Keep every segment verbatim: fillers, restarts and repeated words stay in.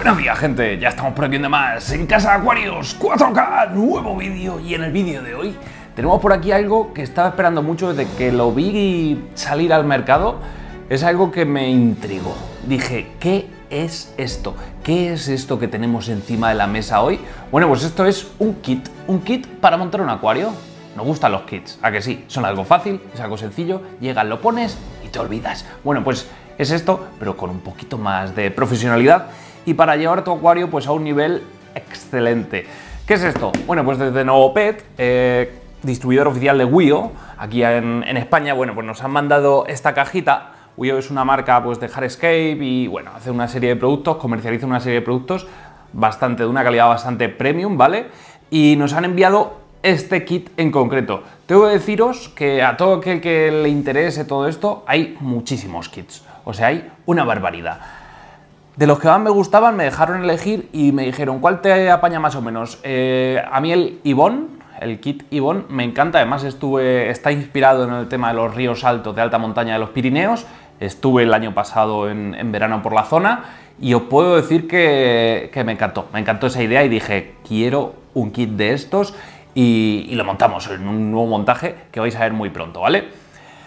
Buenos días, gente, ya estamos por aquí en más en Casa de Acuarios cuatro K, nuevo vídeo. Y en el vídeo de hoy tenemos por aquí algo que estaba esperando mucho desde que lo vi salir al mercado. Es algo que me intrigó. Dije, ¿qué es esto? ¿Qué es esto que tenemos encima de la mesa hoy? Bueno, pues esto es un kit, un kit para montar un acuario. Nos gustan los kits, ¿a que sí? Son algo fácil, es algo sencillo, llegas, lo pones y te olvidas. Bueno, pues es esto, pero con un poquito más de profesionalidad y para llevar tu acuario pues a un nivel excelente. ¿Qué es esto? Bueno, pues desde Novopet, eh, distribuidor oficial de Wio, aquí en, en España, bueno, pues nos han mandado esta cajita. Wio es una marca pues de hardscape y bueno, hace una serie de productos, comercializa una serie de productos bastante, de una calidad bastante premium, ¿vale? Y nos han enviado este kit en concreto. Tengo que deciros que a todo aquel que le interese todo esto, hay muchísimos kits, o sea, hay una barbaridad. De los que más me gustaban me dejaron elegir y me dijeron, ¿cuál te apaña más o menos? Eh, a mí el Ibon, el kit Ibon, me encanta, además estuve, está inspirado en el tema de los ríos altos de alta montaña de los Pirineos. Estuve el año pasado en, en verano por la zona y os puedo decir que, que me encantó, me encantó esa idea y dije, quiero un kit de estos y, y lo montamos en un nuevo montaje que vais a ver muy pronto, ¿vale?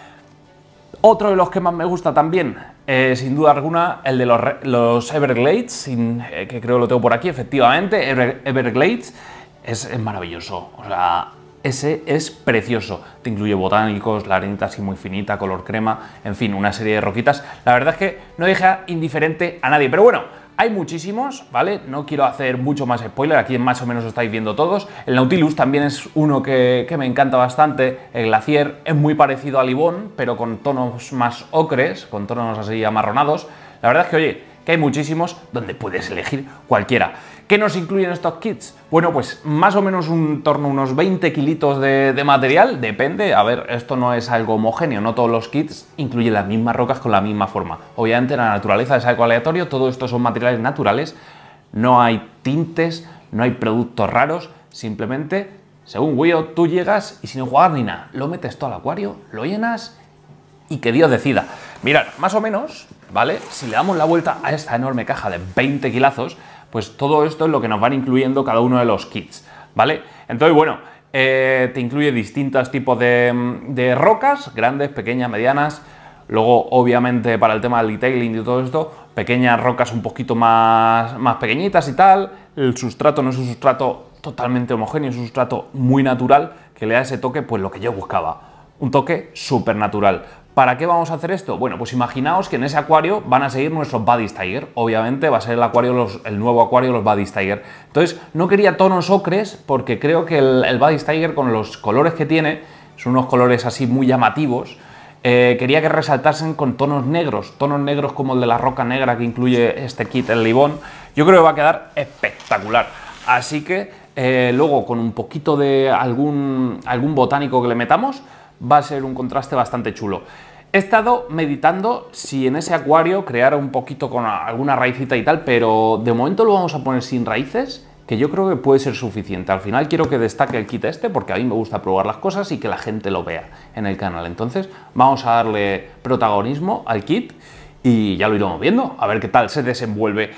Otro de los que más me gusta también, eh, sin duda alguna, el de los, los Everglades, sin, eh, que creo que lo tengo por aquí, efectivamente, Ever, Everglades, es, es maravilloso, o sea, ese es precioso. Te incluye botánicos, la arenita así muy finita, color crema, en fin, una serie de roquitas. La verdad es que no deja indiferente a nadie, pero bueno, hay muchísimos, ¿vale? No quiero hacer mucho más spoiler, aquí más o menos os estáis viendo todos. El Nautilus también es uno que, que me encanta bastante. El Glacier es muy parecido al Ibon, pero con tonos más ocres, con tonos así amarronados. La verdad es que, oye, que hay muchísimos donde puedes elegir cualquiera. ¿Qué nos incluyen estos kits? Bueno, pues más o menos un torno a unos veinte kilitos de, de material, depende. A ver, esto no es algo homogéneo, no todos los kits incluyen las mismas rocas con la misma forma. Obviamente la naturaleza es algo aleatorio, todo esto son materiales naturales, no hay tintes, no hay productos raros, simplemente, según Wio, tú llegas y sin enjuagar ni nada, lo metes todo al acuario, lo llenas y que Dios decida. Mirad, más o menos, ¿vale? Si le damos la vuelta a esta enorme caja de veinte kilazos, pues todo esto es lo que nos van incluyendo cada uno de los kits, ¿vale? Entonces, bueno, eh, te incluye distintos tipos de, de rocas, grandes, pequeñas, medianas. Luego, obviamente, para el tema del detailing y todo esto, pequeñas rocas un poquito más, más pequeñitas y tal. El sustrato no es un sustrato totalmente homogéneo, es un sustrato muy natural que le da ese toque, pues lo que yo buscaba, un toque súper natural. ¿Para qué vamos a hacer esto? Bueno, pues imaginaos que en ese acuario van a seguir nuestros Buddies Tiger. Obviamente va a ser el acuario, los, el nuevo acuario, los Buddies Tiger. Entonces, no quería tonos ocres porque creo que el, el Buddies Tiger, con los colores que tiene, son unos colores así muy llamativos. Eh, quería que resaltasen con tonos negros, tonos negros como el de la roca negra que incluye este kit, el Ibon. Yo creo que va a quedar espectacular. Así que eh, luego con un poquito de algún, algún botánico que le metamos, va a ser un contraste bastante chulo. He estado meditando si en ese acuario crear un poquito con alguna raicita y tal, pero de momento lo vamos a poner sin raíces, que yo creo que puede ser suficiente. Al final quiero que destaque el kit este, porque a mí me gusta probar las cosas y que la gente lo vea en el canal. Entonces vamos a darle protagonismo al kit y ya lo iremos viendo, a ver qué tal se desenvuelve.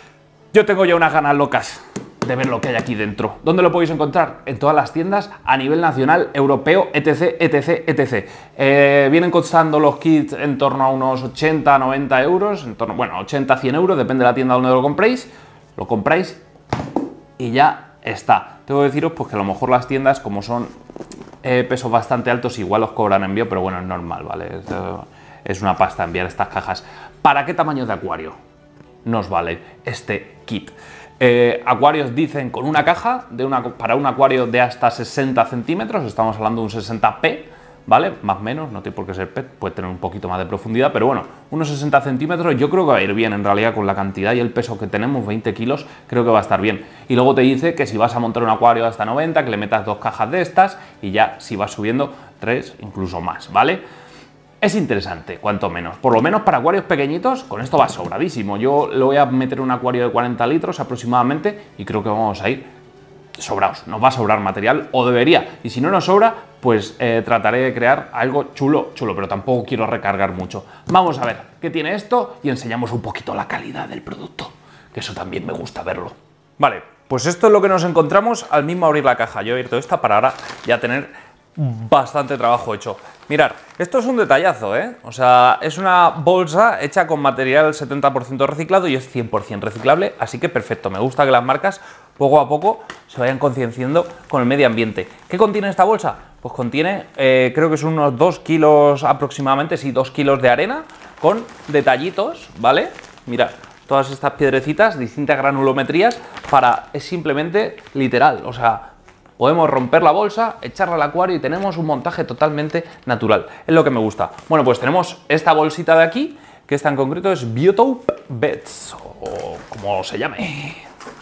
Yo tengo ya unas ganas locas de ver lo que hay aquí dentro. ¿Dónde lo podéis encontrar? En todas las tiendas a nivel nacional, europeo, etc, etc, etc. Eh, vienen costando los kits en torno a unos ochenta, noventa euros, en torno, bueno, ochenta, cien euros, depende de la tienda donde lo compréis. Lo compráis y ya está. Tengo que deciros pues que a lo mejor las tiendas, como son eh, pesos bastante altos, igual os cobran envío, pero bueno, es normal, ¿vale? Es, es una pasta enviar estas cajas. ¿Para qué tamaño de acuario nos vale este kit? Eh, acuarios dicen con una caja de una, para un acuario de hasta sesenta centímetros, estamos hablando de un sesenta P, ¿vale? Más o menos, no tiene por qué ser P, puede tener un poquito más de profundidad, pero bueno, unos sesenta centímetros yo creo que va a ir bien en realidad con la cantidad y el peso que tenemos, veinte kilos, creo que va a estar bien. Y luego te dice que si vas a montar un acuario hasta noventa, que le metas dos cajas de estas y ya si vas subiendo tres, incluso más, ¿vale? Es interesante, cuanto menos. Por lo menos para acuarios pequeñitos, con esto va sobradísimo. Yo le voy a meter un acuario de cuarenta litros aproximadamente y creo que vamos a ir sobrados. Nos va a sobrar material, o debería. Y si no nos sobra, pues eh, trataré de crear algo chulo, chulo, pero tampoco quiero recargar mucho. Vamos a ver qué tiene esto y enseñamos un poquito la calidad del producto. que eso también me gusta verlo. Vale, pues esto es lo que nos encontramos al mismo abrir la caja. Yo he abierto esta para ahora ya tener bastante trabajo hecho. Mirad, esto es un detallazo, ¿eh? O sea, es una bolsa hecha con material setenta por ciento reciclado y es cien por cien reciclable, así que perfecto. Me gusta que las marcas poco a poco se vayan concienciando con el medio ambiente. ¿Qué contiene esta bolsa? Pues contiene, eh, creo que son unos dos kilos aproximadamente, sí, dos kilos de arena con detallitos, ¿vale? Mirad, todas estas piedrecitas, distintas granulometrías, para, es simplemente literal, o sea, podemos romper la bolsa, echarla al acuario y tenemos un montaje totalmente natural. Es lo que me gusta. Bueno, pues tenemos esta bolsita de aquí, que esta en concreto es Biotope Beds, o como se llame.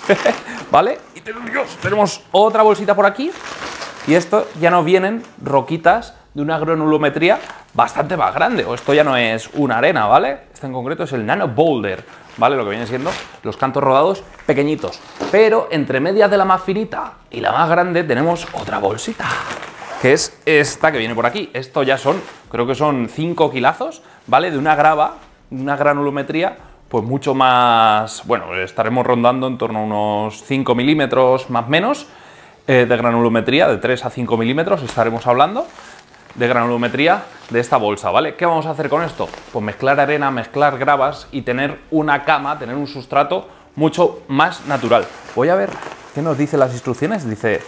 ¿Vale? Y tenemos, tenemos otra bolsita por aquí, y esto ya nos vienen roquitas de una granulometría bastante más grande, o esto ya no es una arena, ¿vale? Este en concreto es el Nano Boulder, ¿vale? Lo que vienen siendo los cantos rodados pequeñitos. Pero entre medias de la más finita y la más grande tenemos otra bolsita, que es esta que viene por aquí. Esto ya son, creo que son cinco kilazos, ¿vale? De una grava, una granulometría, pues mucho más, bueno, estaremos rondando en torno a unos cinco milímetros más o menos eh, de granulometría, de tres a cinco milímetros estaremos hablando de granulometría de esta bolsa, ¿vale? ¿Qué vamos a hacer con esto? Pues mezclar arena, mezclar gravas y tener una cama, tener un sustrato mucho más natural. Voy a ver qué nos dicen las instrucciones. Dice,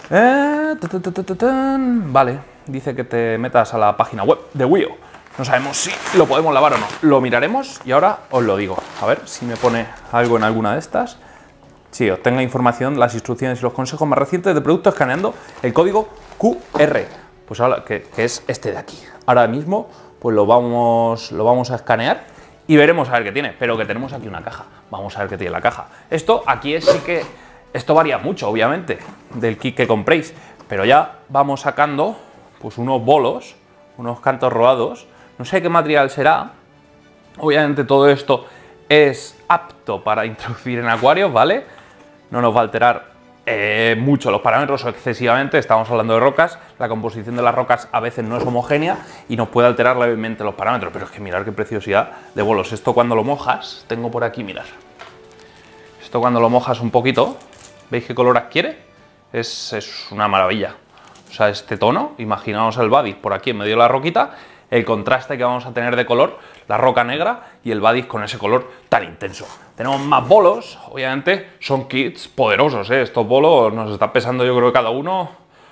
eh, ta, ta, ta, ta, ta, vale, dice que te metas a la página web de Wio. No sabemos si lo podemos lavar o no. Lo miraremos y ahora os lo digo. A ver si me pone algo en alguna de estas. Sí, obtenga información, las instrucciones y los consejos más recientes de producto escaneando el código Q R. Pues ahora, que, que es este de aquí. Ahora mismo, pues lo vamos, lo vamos a escanear y veremos a ver qué tiene. Pero que tenemos aquí una caja. Vamos a ver qué tiene la caja. Esto aquí es sí que... Esto varía mucho, obviamente, del kit que compréis. Pero ya vamos sacando, pues unos bolos, unos cantos rodados. No sé qué material será. Obviamente todo esto es apto para introducir en acuarios, ¿vale? No nos va a alterar Eh, mucho los parámetros o excesivamente, estamos hablando de rocas, la composición de las rocas a veces no es homogénea y nos puede alterar levemente los parámetros, pero es que mirad qué preciosidad de bolos. Esto cuando lo mojas, tengo por aquí, mirad, esto cuando lo mojas un poquito, ¿veis qué color adquiere? Es, es una maravilla. O sea, este tono, imaginaos el Badis por aquí en medio de la roquita, el contraste que vamos a tener de color, la roca negra y el Badis con ese color tan intenso. Tenemos más bolos, obviamente son kits poderosos, ¿eh? Estos bolos nos están pesando yo creo que cada uno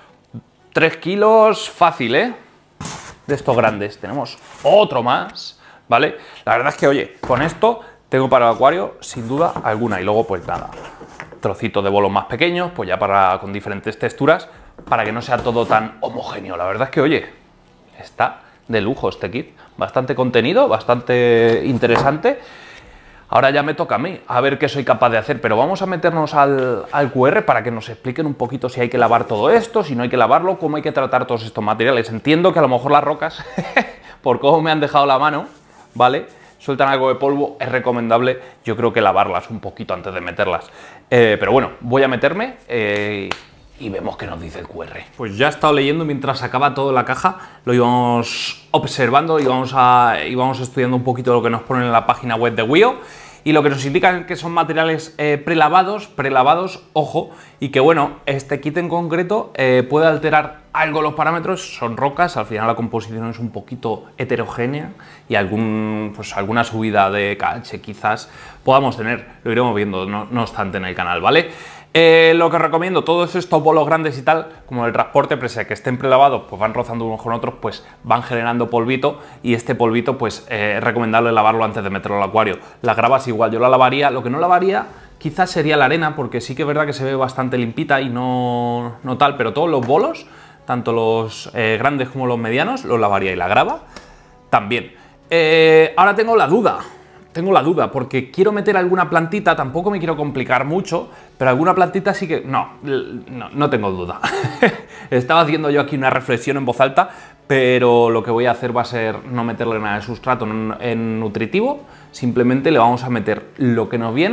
tres kilos fácil, ¿eh? De estos grandes. Tenemos otro más, ¿vale? La verdad es que, oye, con esto tengo para el acuario sin duda alguna. Y luego pues nada, trocitos de bolos más pequeños, pues ya para con diferentes texturas, para que no sea todo tan homogéneo. La verdad es que, oye, está de lujo este kit, bastante contenido, bastante interesante. Ahora ya me toca a mí, a ver qué soy capaz de hacer, pero vamos a meternos al, al Q R para que nos expliquen un poquito si hay que lavar todo esto, si no hay que lavarlo, cómo hay que tratar todos estos materiales. Entiendo que a lo mejor las rocas, por cómo me han dejado la mano, ¿vale?, sueltan algo de polvo, es recomendable, yo creo que lavarlas un poquito antes de meterlas. Eh, pero bueno, voy a meterme eh, y vemos qué nos dice el Q R. Pues ya he estado leyendo mientras sacaba todo en la caja, lo íbamos observando, íbamos, a, íbamos estudiando un poquito lo que nos ponen en la página web de Wio. Y lo que nos indican que son materiales eh, prelavados, prelavados, ojo, y que bueno, este kit en concreto eh, puede alterar algo los parámetros, son rocas, al final la composición es un poquito heterogénea y algún, pues, alguna subida de pH quizás podamos tener, lo iremos viendo, no, no obstante en el canal, ¿vale? Eh, lo que recomiendo, todos estos bolos grandes y tal, como el transporte, pese a que estén prelavados, pues van rozando unos con otros, pues van generando polvito y este polvito, pues eh, es recomendable lavarlo antes de meterlo al acuario. Las gravas igual, yo la lavaría, lo que no lavaría quizás sería la arena, porque sí que es verdad que se ve bastante limpita y no, no tal, pero todos los bolos, tanto los eh, grandes como los medianos, los lavaría y la grava también. Eh, ahora tengo la duda. Tengo la duda, porque quiero meter alguna plantita, tampoco me quiero complicar mucho, pero alguna plantita sí que... No, no, no tengo duda. Estaba haciendo yo aquí una reflexión en voz alta, pero lo que voy a hacer va a ser no meterle nada de sustrato en, en nutritivo, simplemente le vamos a meter lo que nos viene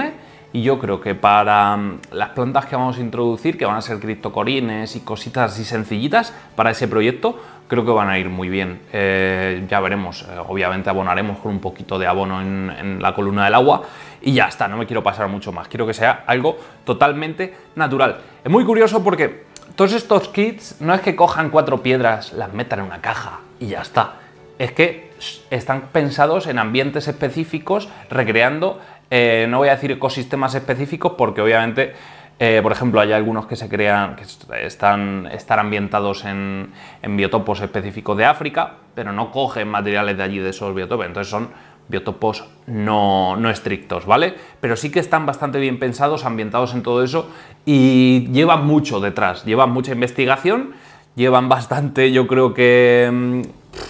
y yo creo que para las plantas que vamos a introducir, que van a ser criptocorines y cositas así sencillitas para ese proyecto, creo que van a ir muy bien. Eh, ya veremos, eh, obviamente abonaremos con un poquito de abono en, en la columna del agua y ya está, no me quiero pasar mucho más, quiero que sea algo totalmente natural. Es muy curioso porque todos estos kits no es que cojan cuatro piedras, las metan en una caja y ya está, es que están pensados en ambientes específicos, recreando, eh, no voy a decir ecosistemas específicos porque obviamente, eh, por ejemplo, hay algunos que se crean, que están, están ambientados en, en biotopos específicos de África, pero no cogen materiales de allí, de esos biotopos, entonces son biotopos no, no estrictos, ¿vale? Pero sí que están bastante bien pensados, ambientados en todo eso y llevan mucho detrás, llevan mucha investigación, llevan bastante, yo creo que... Mmm,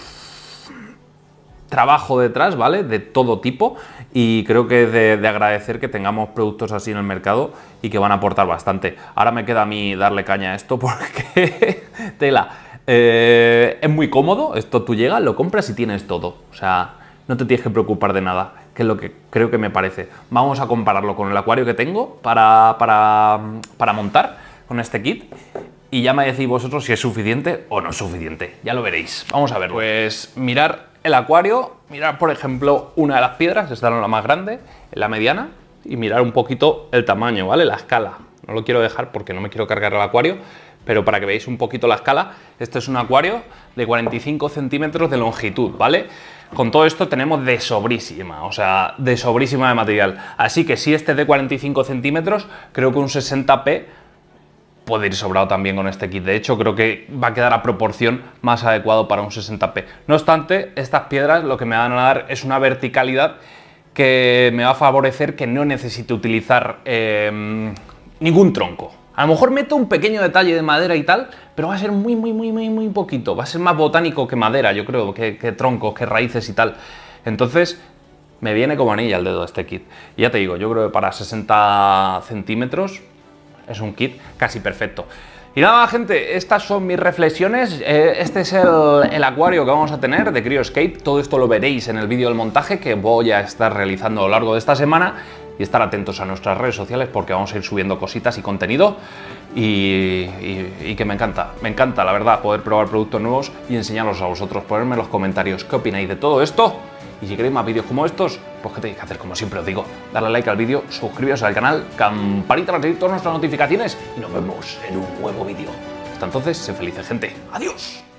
trabajo detrás, ¿vale? De todo tipo y creo que es de, de agradecer que tengamos productos así en el mercado y que van a aportar bastante. Ahora me queda a mí darle caña a esto porque tela, eh, es muy cómodo, esto tú llegas, lo compras y tienes todo, o sea, no te tienes que preocupar de nada, que es lo que creo que me parece. Vamos a compararlo con el acuario que tengo para, para, para montar con este kit. Y ya me decís vosotros si es suficiente o no es suficiente, ya lo veréis. Vamos a ver, pues mirar el acuario, mirar por ejemplo una de las piedras, esta es la más grande, la mediana, y mirar un poquito el tamaño, ¿vale? La escala. No lo quiero dejar porque no me quiero cargar el acuario, pero para que veáis un poquito la escala, este es un acuario de cuarenta y cinco centímetros de longitud, ¿vale? Con todo esto tenemos de sobrísima, o sea, de sobrísima de material. Así que si este es de cuarenta y cinco centímetros, creo que un sesenta pi puede ir sobrado también con este kit. De hecho, creo que va a quedar a proporción más adecuado para un sesenta pi. No obstante, estas piedras lo que me van a dar es una verticalidad que me va a favorecer que no necesite utilizar eh, ningún tronco. A lo mejor meto un pequeño detalle de madera y tal, pero va a ser muy, muy, muy, muy, muy poquito. Va a ser más botánico que madera, yo creo, que, que troncos, que raíces y tal. Entonces, me viene como anilla al dedo este kit. Y ya te digo, yo creo que para sesenta centímetros es un kit casi perfecto. Y nada, gente, estas son mis reflexiones. Eh, este es el, el acuario que vamos a tener de Cryoscape. Todo esto lo veréis en el vídeo del montaje que voy a estar realizando a lo largo de esta semana. Y estar atentos a nuestras redes sociales porque vamos a ir subiendo cositas y contenido. Y, y, y que me encanta, me encanta, la verdad, poder probar productos nuevos y enseñarlos a vosotros. Ponerme en los comentarios qué opináis de todo esto. Y si queréis más vídeos como estos, pues ¿qué tenéis que hacer? Como siempre os digo, darle like al vídeo, suscribiros al canal, campanita para recibir todas nuestras notificaciones y nos vemos en un nuevo vídeo. Hasta entonces, sed felices, gente. ¡Adiós!